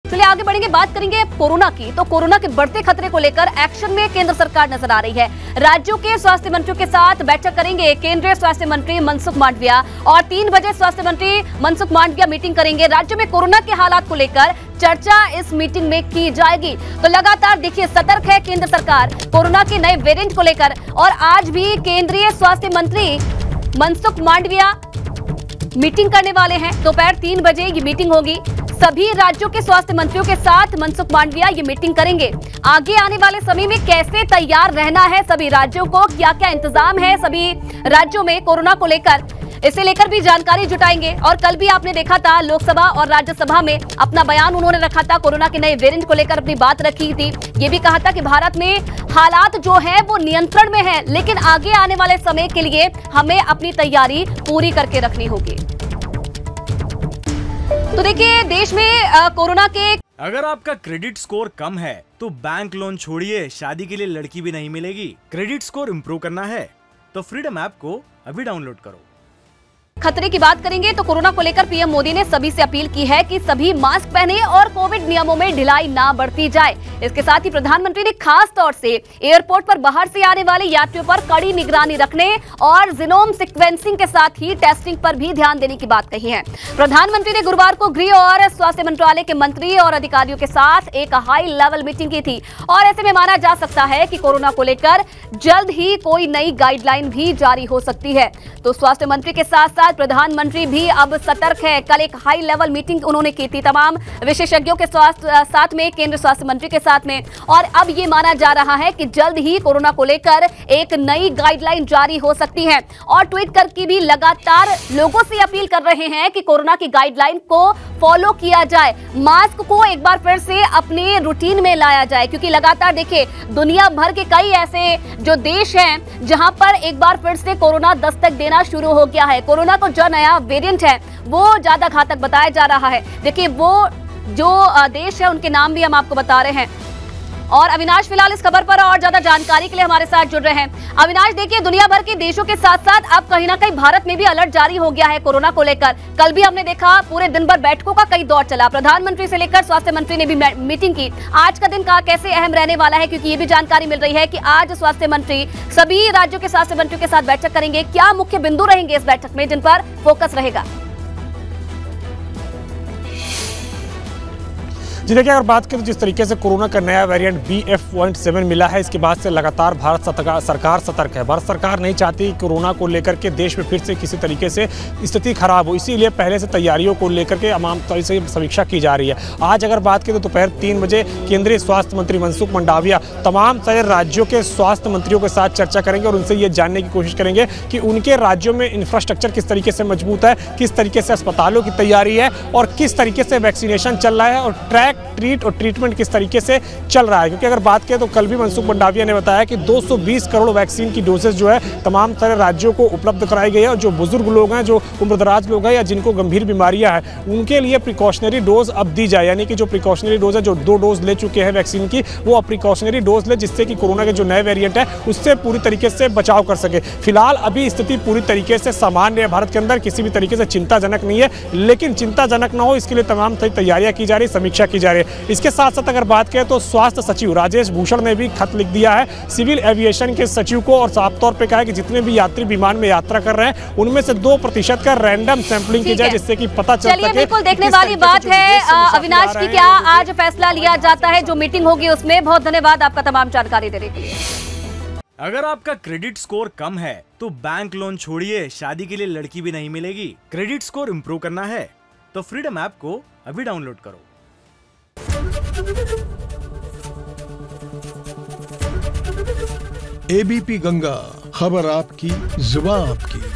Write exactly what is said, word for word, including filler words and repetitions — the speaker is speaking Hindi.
चलिए आगे बढ़ेंगे, बात करेंगे कोरोना की। तो कोरोना के बढ़ते खतरे को लेकर एक्शन में केंद्र सरकार नजर आ रही है। राज्यों के स्वास्थ्य मंत्रियों के साथ बैठक करेंगे केंद्रीय स्वास्थ्य मंत्री मनसुख मांडविया, और तीन बजे स्वास्थ्य मंत्री मनसुख मांडविया मीटिंग करेंगे। राज्य में कोरोना के हालात को लेकर चर्चा इस मीटिंग में की जाएगी। तो लगातार देखिए सतर्क है केंद्र सरकार कोरोना के नए वेरिएंट को लेकर, और आज भी केंद्रीय स्वास्थ्य मंत्री मनसुख मांडविया मीटिंग करने वाले हैं। दोपहर तीन बजे ये मीटिंग होगी। सभी राज्यों के स्वास्थ्य मंत्रियों के साथ मनसुख मांडविया ये मीटिंग करेंगे। आगे आने वाले समय में कैसे तैयार रहना है सभी राज्यों को, क्या क्या इंतजाम है सभी राज्यों में कोरोना को लेकर, इसे लेकर भी जानकारी जुटाएंगे। और कल भी आपने देखा था लोकसभा और राज्यसभा में अपना बयान उन्होंने रखा था, कोरोना के नए वेरिएंट को लेकर अपनी बात रखी थी। ये भी कहा था कि भारत में हालात जो है वो नियंत्रण में है, लेकिन आगे आने वाले समय के लिए हमें अपनी तैयारी पूरी करके रखनी होगी। तो देखिए देश में कोरोना के अगर आपका क्रेडिट स्कोर कम है तो बैंक लोन छोड़िए, शादी के लिए लड़की भी नहीं मिलेगी। क्रेडिट स्कोर इम्प्रूव करना है तो फ्रीडम ऐप को अभी डाउनलोड करो। खतरे की बात करेंगे तो कोरोना को लेकर पीएम मोदी ने सभी से अपील की है कि सभी मास्क पहने और कोविड नियमों में ढिलाई ना बरती जाए। इसके साथ ही प्रधानमंत्री ने खास तौर से एयरपोर्ट पर बाहर से आने वाले यात्रियों पर कड़ी निगरानी रखने और जीनोम सीक्वेंसिंग के साथ ही टेस्टिंग पर भी ध्यान देने की बात कही है। प्रधानमंत्री ने गुरुवार को गृह और स्वास्थ्य मंत्रालय के मंत्री और अधिकारियों के साथ एक हाई लेवल मीटिंग की थी, और ऐसे में माना जा सकता है कि कोरोना को लेकर जल्द ही कोई नई गाइडलाइन भी जारी हो सकती है। तो स्वास्थ्य मंत्री के साथ साथ प्रधानमंत्री भी अब सतर्क है। कल एक हाई लेवल मीटिंग उन्होंने की थी तमाम विशेषज्ञों के स्वास्थ्य साथ में, केंद्रीय स्वास्थ्य मंत्री के साथ में, और अब ये माना जा रहा है कि जल्द ही कोरोना को लेकर एक नई गाइडलाइन जारी हो सकती है। और ट्वीट करके भी लगातार लोगों से अपील कर रहे हैं कि कोरोना की गाइडलाइन को फॉलो किया जाए, मास्क को एक बार फिर से अपने रूटीन में लाया जाए, क्योंकि लगातार देखिए दुनिया भर के कई ऐसे जो देश हैं जहां पर एक बार फिर से कोरोना दस्तक देना शुरू हो गया है। कोरोना को जो नया वेरिएंट है वो ज्यादा घातक बताया जा रहा है। देखिए वो जो देश है उनके नाम भी हम आपको बता रहे हैं। और अविनाश फिलहाल इस खबर पर और ज्यादा जानकारी के लिए हमारे साथ जुड़ रहे हैं। अविनाश देखिए दुनिया भर के देशों के साथ साथ अब कहीं ना कहीं भारत में भी अलर्ट जारी हो गया है कोरोना को लेकर। कल भी हमने देखा पूरे दिन भर बैठकों का कई दौर चला, प्रधानमंत्री से लेकर स्वास्थ्य मंत्री ने भी मीटिंग की। आज का दिन का कैसे अहम रहने वाला है, क्योंकि ये भी जानकारी मिल रही है कि आज स्वास्थ्य मंत्री सभी राज्यों के स्वास्थ्य मंत्रियों के साथ बैठक करेंगे। क्या मुख्य बिंदु रहेंगे इस बैठक में जिन पर फोकस रहेगा? जी देखिए, अगर बात करें तो जिस तरीके से कोरोना का नया variant B F point seven मिला है, इसके बाद से लगातार भारत सरकार सतर्क है। भारत सरकार नहीं चाहती कि कोरोना को लेकर के देश में फिर से किसी तरीके से स्थिति खराब हो, इसीलिए पहले से तैयारियों को लेकर के तमाम तरह से समीक्षा की जा रही है। आज अगर बात करें तो दोपहर तीन बजे केंद्रीय स्वास्थ्य मंत्री मनसुख मांडविया तमाम सारे राज्यों के स्वास्थ्य मंत्रियों के साथ चर्चा करेंगे और उनसे ये जानने की कोशिश करेंगे कि उनके राज्यों में इंफ्रास्ट्रक्चर किस तरीके से मजबूत है, किस तरीके से अस्पतालों की तैयारी है और किस तरीके से वैक्सीनेशन चल रहा है और ट्रैक ट्रीट और ट्रीटमेंट किस तरीके से चल रहा है। क्योंकि अगर बात करें तो कल भी मनसुख मांडविया ने बताया कि दो सौ बीस करोड़ वैक्सीन की डोजेस जो है तमाम तरह राज्यों को उपलब्ध कराई गई है, और जो बुजुर्ग लोग हैं, जो उम्रदराज लोग हैं या जिनको गंभीर बीमारियां हैं, उनके लिए प्रिकॉशनरी डोज अब दी जाए। यानी कि जो प्रिकॉशनरी डोज है, जो दो डोज ले चुके हैं वैक्सीन की, वो अब प्रिकॉशनरी डोज ले, जिससे कि कोरोना के जो नए वेरिएंट है उससे पूरी तरीके से बचाव कर सके। फिलहाल अभी स्थिति पूरी तरीके से सामान्य है भारत के अंदर, किसी भी तरीके से चिंताजनक नहीं है, लेकिन चिंताजनक ना हो इसके लिए तमाम तैयारियां की जा रही, समीक्षा की जा रही है। इसके साथ साथ अगर बात करें तो स्वास्थ्य सचिव राजेश भूषण ने भी खत लिख दिया है सिविल एविएशन के सचिव को, और साफ तौर पे कहा है कि जितने भी यात्री विमान में यात्रा कर रहे हैं उनमें से दो प्रतिशत का रैंडम सैंपलिंग की जाए, जिससे कि पता चल सके। बिल्कुल देखने वाली बात है अविनाश की क्या आज फैसला लिया जाता है जो मीटिंग होगी उसमें। बहुत धन्यवाद आपका तमाम जानकारी देने के लिए। अगर आपका क्रेडिट स्कोर कम है तो बैंक लोन छोड़िए, शादी के लिए लड़की भी नहीं मिलेगी। क्रेडिट स्कोर इम्प्रूव करना है तो फ्रीडम ऐप को अभी डाउनलोड करो। एबीपी गंगा, खबर आपकी, जुबान आपकी।